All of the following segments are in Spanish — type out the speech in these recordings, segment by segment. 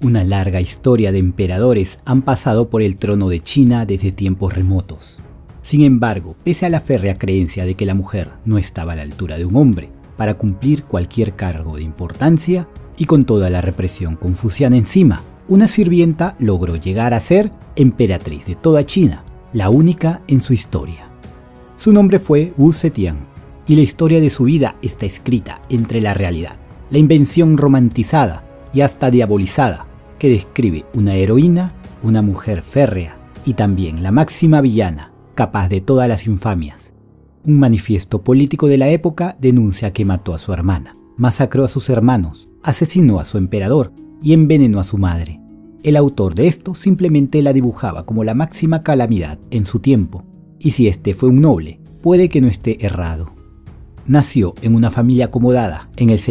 Una larga historia de emperadores han pasado por el trono de China desde tiempos remotos. Sin embargo, pese a la férrea creencia de que la mujer no estaba a la altura de un hombre para cumplir cualquier cargo de importancia, y con toda la represión confuciana encima, una sirvienta logró llegar a ser emperatriz de toda China, la única en su historia. Su nombre fue Wu Zetian, y la historia de su vida está escrita entre la realidad, la invención romantizada y hasta diabolizada, que describe una heroína, una mujer férrea y también la máxima villana, capaz de todas las infamias. Un manifiesto político de la época denuncia que mató a su hermana, masacró a sus hermanos, asesinó a su emperador y envenenó a su madre. El autor de esto simplemente la dibujaba como la máxima calamidad en su tiempo, y si este fue un noble, puede que no esté errado. Nació en una familia acomodada en el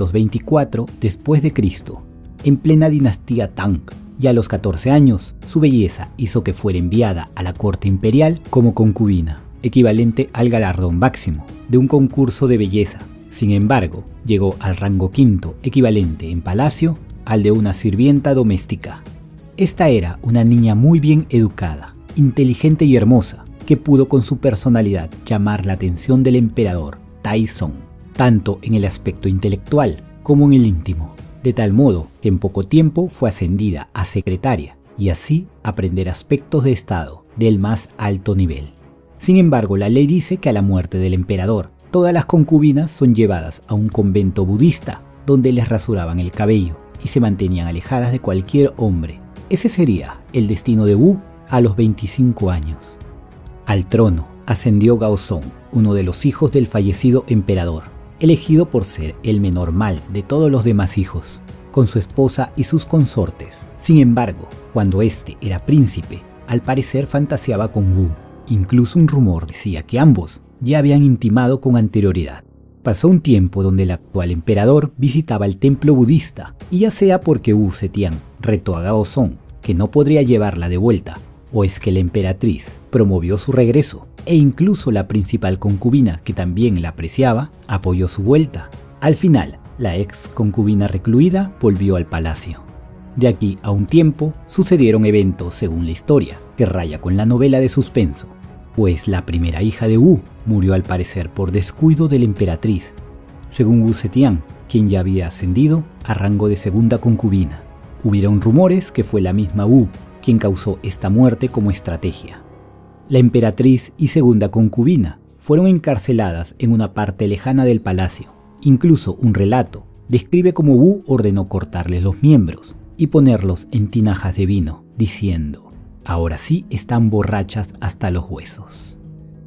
624 después de Cristo, en plena dinastía Tang, y a los 14 años su belleza hizo que fuera enviada a la corte imperial como concubina, equivalente al galardón máximo de un concurso de belleza. Sin embargo, llegó al rango quinto, equivalente en palacio al de una sirvienta doméstica. Esta era una niña muy bien educada, inteligente y hermosa, que pudo con su personalidad llamar la atención del emperador Taizong, tanto en el aspecto intelectual como en el íntimo, de tal modo que en poco tiempo fue ascendida a secretaria y así aprender aspectos de estado del más alto nivel. Sin embargo, la ley dice que a la muerte del emperador, todas las concubinas son llevadas a un convento budista donde les rasuraban el cabello y se mantenían alejadas de cualquier hombre. Ese sería el destino de Wu a los 25 años. Al trono ascendió Gaozong, uno de los hijos del fallecido emperador, elegido por ser el menor mal de todos los demás hijos, con su esposa y sus consortes. Sin embargo, cuando este era príncipe, al parecer fantaseaba con Wu. Incluso un rumor decía que ambos ya habían intimado con anterioridad. Pasó un tiempo donde el actual emperador visitaba el templo budista, y ya sea porque Wu Zetian retó a Gaozong que no podría llevarla de vuelta, o es que la emperatriz promovió su regreso, e incluso la principal concubina, que también la apreciaba, apoyó su vuelta. Al final, la ex concubina recluida volvió al palacio. De aquí a un tiempo sucedieron eventos, según la historia, que raya con la novela de suspenso, pues la primera hija de Wu murió al parecer por descuido de la emperatriz, según Wu Zetian, quien ya había ascendido a rango de segunda concubina. Hubieron rumores que fue la misma Wu quien causó esta muerte como estrategia. La emperatriz y segunda concubina fueron encarceladas en una parte lejana del palacio. Incluso un relato describe cómo Wu ordenó cortarles los miembros y ponerlos en tinajas de vino, diciendo: ahora sí están borrachas hasta los huesos.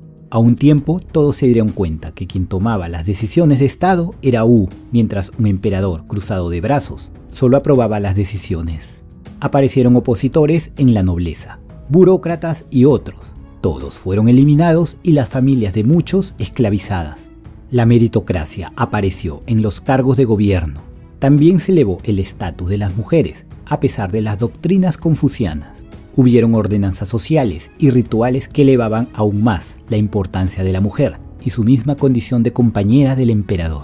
A un tiempo todos se dieron cuenta que quien tomaba las decisiones de estado era Wu, mientras un emperador cruzado de brazos solo aprobaba las decisiones. Aparecieron opositores en la nobleza, burócratas y otros. Todos fueron eliminados y las familias de muchos esclavizadas. La meritocracia apareció en los cargos de gobierno. También se elevó el estatus de las mujeres, a pesar de las doctrinas confucianas. Hubieron ordenanzas sociales y rituales que elevaban aún más la importancia de la mujer y su misma condición de compañera del emperador.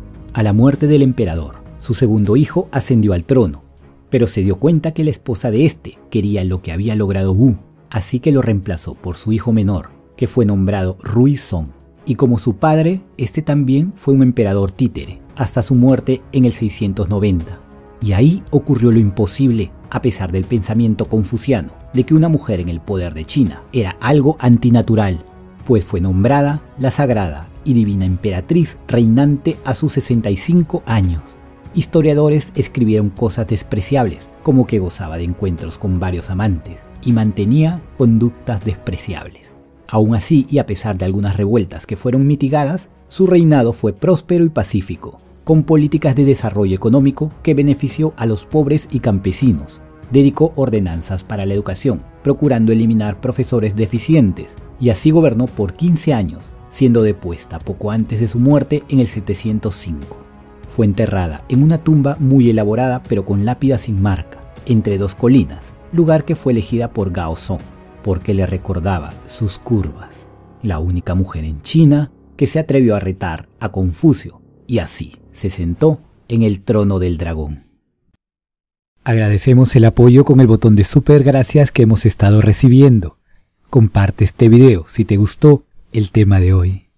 A la muerte del emperador, su segundo hijo ascendió al trono, pero se dio cuenta que la esposa de este quería lo que había logrado Wu, así que lo reemplazó por su hijo menor, que fue nombrado Ruizong. Y como su padre, este también fue un emperador títere, hasta su muerte en el 690. Y ahí ocurrió lo imposible, a pesar del pensamiento confuciano de que una mujer en el poder de China era algo antinatural, pues fue nombrada la sagrada y divina emperatriz reinante a sus 65 años. Historiadores escribieron cosas despreciables, como que gozaba de encuentros con varios amantes y mantenía conductas despreciables. Aún así, y a pesar de algunas revueltas que fueron mitigadas, su reinado fue próspero y pacífico, con políticas de desarrollo económico que benefició a los pobres y campesinos. Dedicó ordenanzas para la educación, procurando eliminar profesores deficientes, y así gobernó por 15 años, siendo depuesta poco antes de su muerte en el 705. Fue enterrada en una tumba muy elaborada pero con lápida sin marca, entre dos colinas, lugar que fue elegida por Gaozong, porque le recordaba sus curvas. La única mujer en China que se atrevió a retar a Confucio, y así se sentó en el trono del dragón. Agradecemos el apoyo con el botón de super gracias que hemos estado recibiendo. Comparte este video si te gustó el tema de hoy.